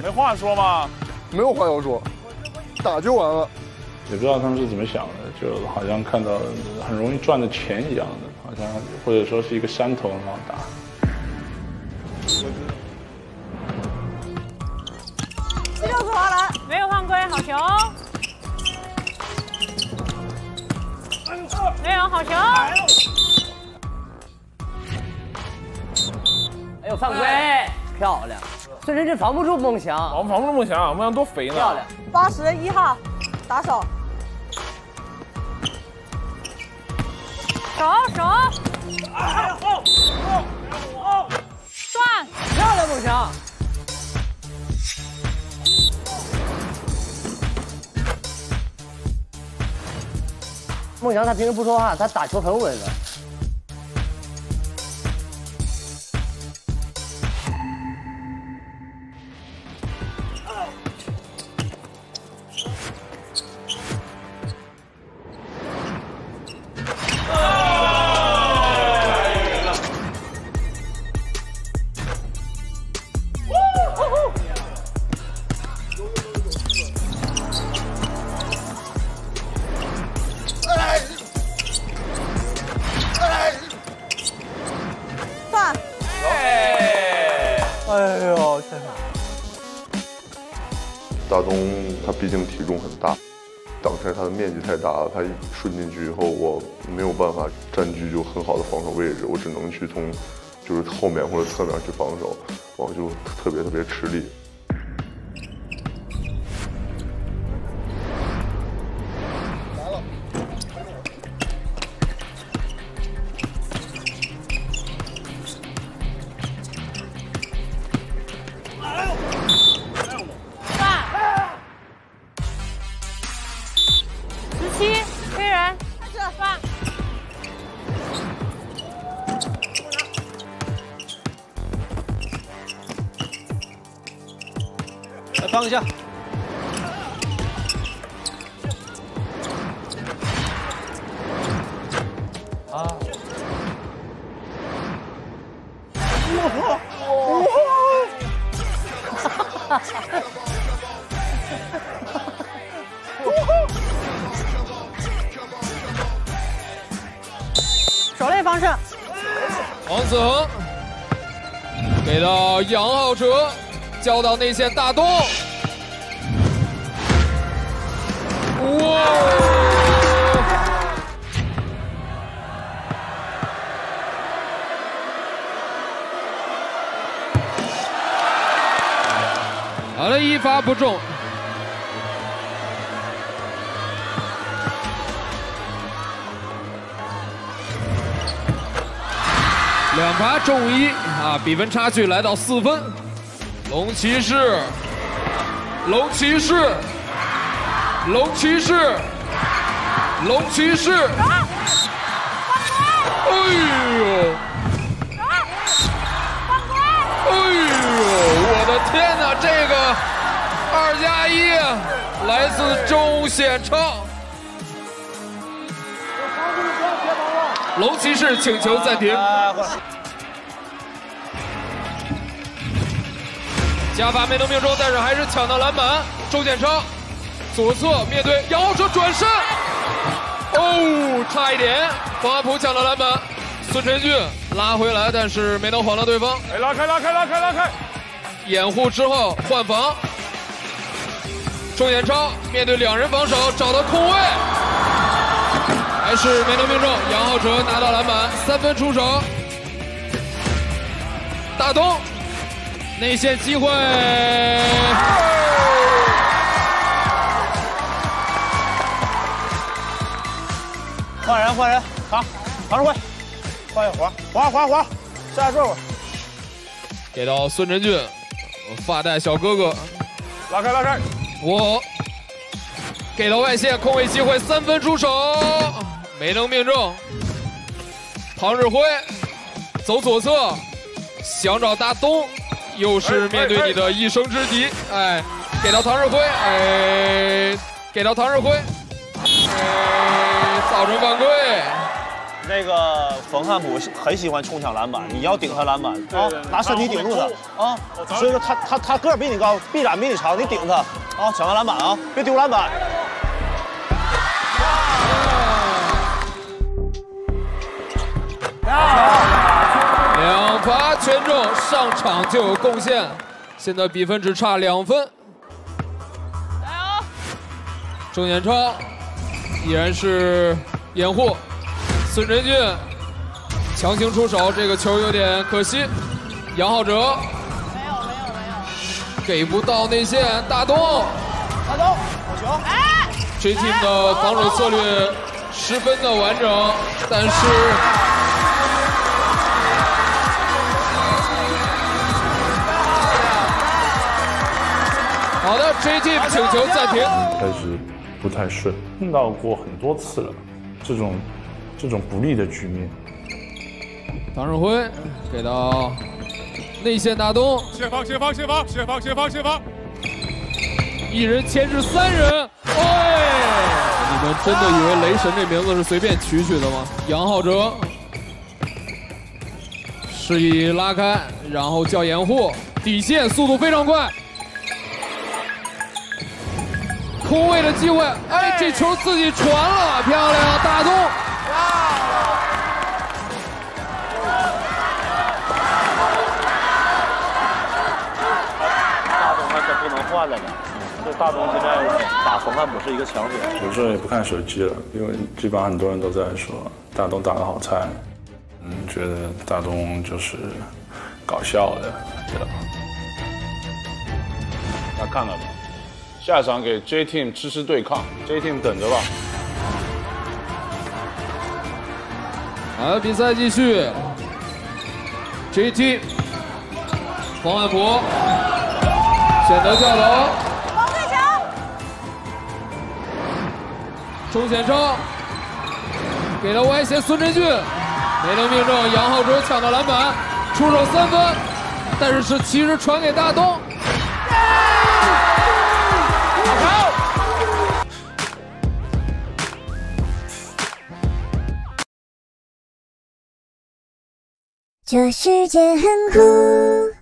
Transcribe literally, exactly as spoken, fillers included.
没话说吗？ 没有话要说，打就完了。 也不知道他们是怎么想的，就好像看到很容易赚的钱一样的，好像或者说是一个山头很好打。 第六次滑篮，没有犯规，好球。没有好球。 哎呦，犯规，漂亮！孙晨这防不住梦翔， 防防不住梦翔，梦翔多肥呢。 漂亮。 八十一号，打手。手手。哎后后后，转。 漂亮，梦翔。梦翔他平时不说话，他打球很稳的。 大东他毕竟体重很大，挡拆他的面积太大了，他顺进去以后，我没有办法占据就很好的防守位置，我只能去从就是后面或者侧面去防守，我就特别特别吃力。 放一下。啊！哇！哇！ 手类方式。 王子恒给到杨浩哲。交到内线大东，哇！好了，一发不中。两发中一啊，比分差距来到四分。龙骑士，龙骑士，龙骑士，龙骑士！哎呦！哎呦！我的天哪，这个二加一来自钟显超。龙骑士请求暂停。加罚没能命中，但是还是抢到篮板。周建超左侧面对杨浩哲转身，哦，差一点，方安普抢到篮板，孙晨俊拉回来，但是没能晃到对方。 哎，拉开，拉开，拉开，拉开！ 掩护之后换防，周建超面对两人防守找到空位，还是没能命中。杨浩哲拿到篮板，三分出手。大东。内线机会， 换人换人，好，唐世辉， 换一滑滑滑滑，下这会儿， 给到孙晨俊，发带小哥哥， 拉开拉开， 我给到外线空位机会，三分出手，没能命中。唐日辉走左侧，想找大东。又是面对你的一生之敌，哎，给到唐日辉，哎，给到唐日辉，哎，造成犯规， 那个冯汉普很喜欢冲抢篮板，你要顶他篮板啊，拿身体顶住他啊。所以说他他他个儿比你高，臂展比你长，你顶他啊，抢完篮板啊，别丢篮板。 两罚全中，上场就有贡献，现在比分只差两分。加油！郑彦超依然是掩护，孙晨俊强行出手，这个球有点可惜。杨浩哲没有没有没有， 给不到内线，大东， 大东，好球！ 哎 ，J Team 的防守策略十分的完整，但是。好的 ，J Team 请求暂停。 开始不太顺，碰到过很多次了，这种这种不利的局面。 唐胜辉给到内线大东， 协防协防协防协防协防协防， 一人牵制三人。哎，你们真的以为雷神这名字是随便取取的吗？杨浩哲示意拉开，然后叫掩护，底线速度非常快。空位的机会，哎，这球自己传了，漂亮，大东。 大东他可不能换了呢，这大东现在打冯汉普是一个强选。 有时候也不看手机了，因为基本上很多人都在说大东打得好菜，嗯，觉得大东就是搞笑的，知道吗？大家看了吧？下场给 J Team 支持对抗 ，J Team 等着吧。 好，比赛继续。J Team， 冯汉普选择跳投， 王慧强， 钟显超给了外线孙晨俊，没能命中，杨浩哲抢到篮板，出手三分，但是是其实传给大东。 这世界很酷。